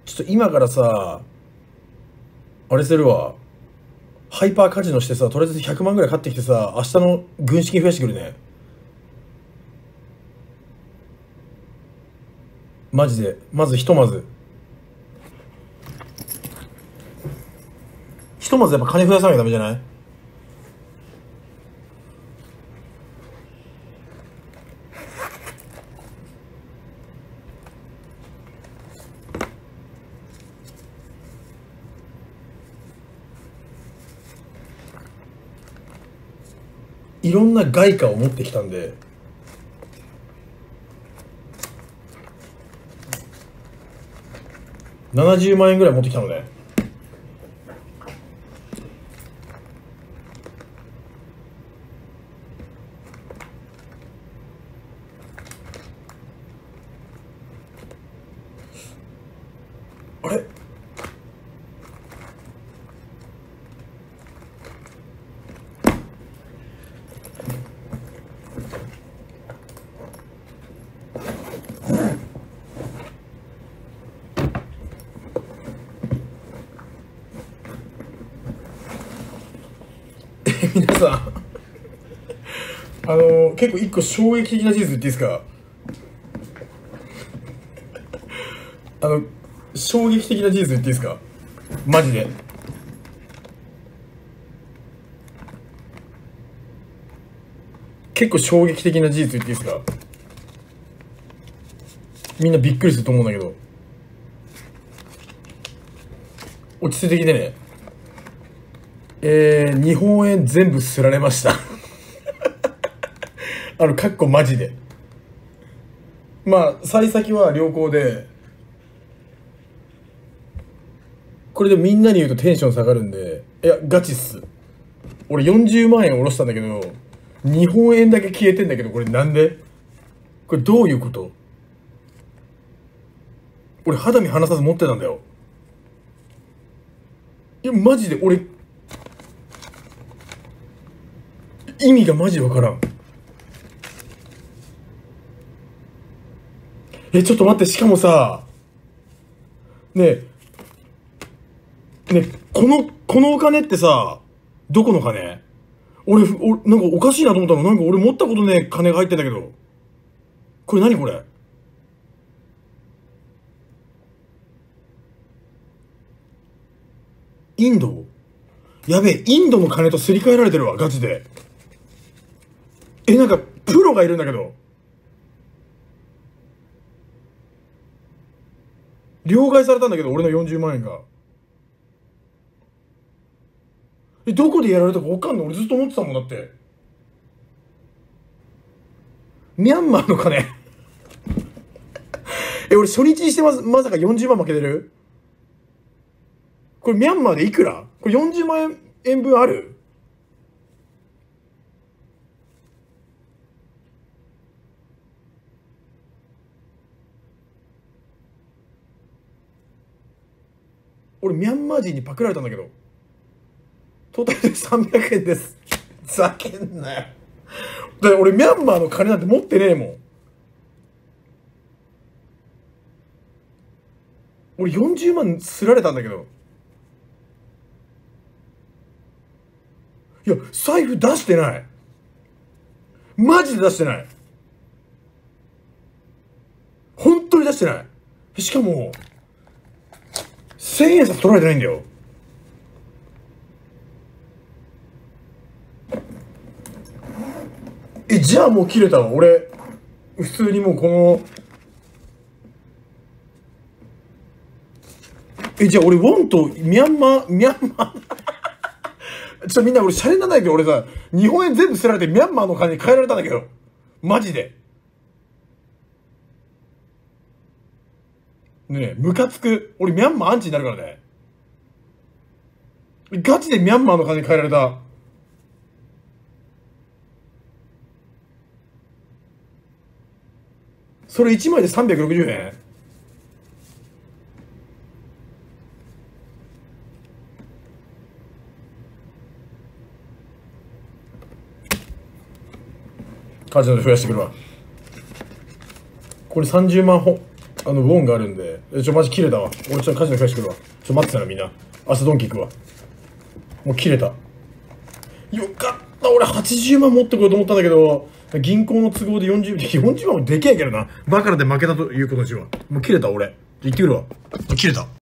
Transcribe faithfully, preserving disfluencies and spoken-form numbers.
ちょっと今からさ、あれするわ。ハイパーカジノしてさ、とりあえずひゃくまんぐらい買ってきてさ、明日の軍資金増やしてくるね。マジで。まずひとまず。ひとまずやっぱ金増やさなきゃダメじゃない？いろんな外貨を持ってきたんで、ななじゅうまん円ぐらい持ってきたのね。あれ皆さんあのー、結構一個衝撃的な事実言っていいですか？あの衝撃的な事実言っていいですか？マジで結構衝撃的な事実言っていいですか？みんなびっくりすると思うんだけど、落ち着いてきてね。えー、日本円全部すられましたあのかっこマジで。まあ幸先は良好で、これでみんなに言うとテンション下がるんで、いやガチっす。俺よんじゅうまん円下ろしたんだけど、日本円だけ消えてんだけど、これなんで？これどういうこと？俺肌身離さず持ってたんだよ。いやマジで俺意味がマジわからん。え、ちょっと待って、しかもさ、ねえ、ねえ、この、このお金ってさ、どこの金？俺、お、なんかおかしいなと思ったの。なんか俺持ったことねえ金が入ってんだけど。これ何これ？インド？やべえ、インドの金とすり替えられてるわ、ガチで。え、なんか、プロがいるんだけど。両替されたんだけど、俺のよんじゅうまん円が。え、どこでやられたかわかんない。俺ずっと思ってたもんだって。ミャンマーの金え、俺初日にしてま、まさかよんじゅうまん負けてる？これミャンマーでいくら？これよんじゅうまん円分ある？俺ミャンマー人にパクられたんだけど。トータルでさんびゃくえんです。ふざけんなよ。だって俺ミャンマーの金なんて持ってねえもん。俺よんじゅうまんすられたんだけど。いや、財布出してない。マジで出してない。本当に出してない。しかも、千円札取られてないんだよ。え、じゃあもう切れたわ。俺、普通にもうこの、え、じゃあ俺、ウォンとミャンマー、ミャンマーちょっとみんな俺、シャレにならないけど、俺さ、日本円全部捨てられてミャンマーの金に変えられたんだけど。マジで。ねえ、ムカつく。俺、ミャンマーアンチになるからね。ガチでミャンマーの金に変えられた。それいちまいでさんびゃくろくじゅうえん？カジノで増やしてくるわ。これさんじゅうまんほ、 あの、ウォンがあるんで。えちょ、マジ切れたわ。俺ちょっとカジノ返してくるわ。ちょ、待ってたらみんな。明日ドンキ行くわ。もう切れた。よかった。俺はちじゅうまん持ってこようと思ったんだけど、銀行の都合でよんじゅう、よんじゅうまんもでけえけどな。バカラで負けたということにしよう。もう切れた俺。行ってくるわ。切れた。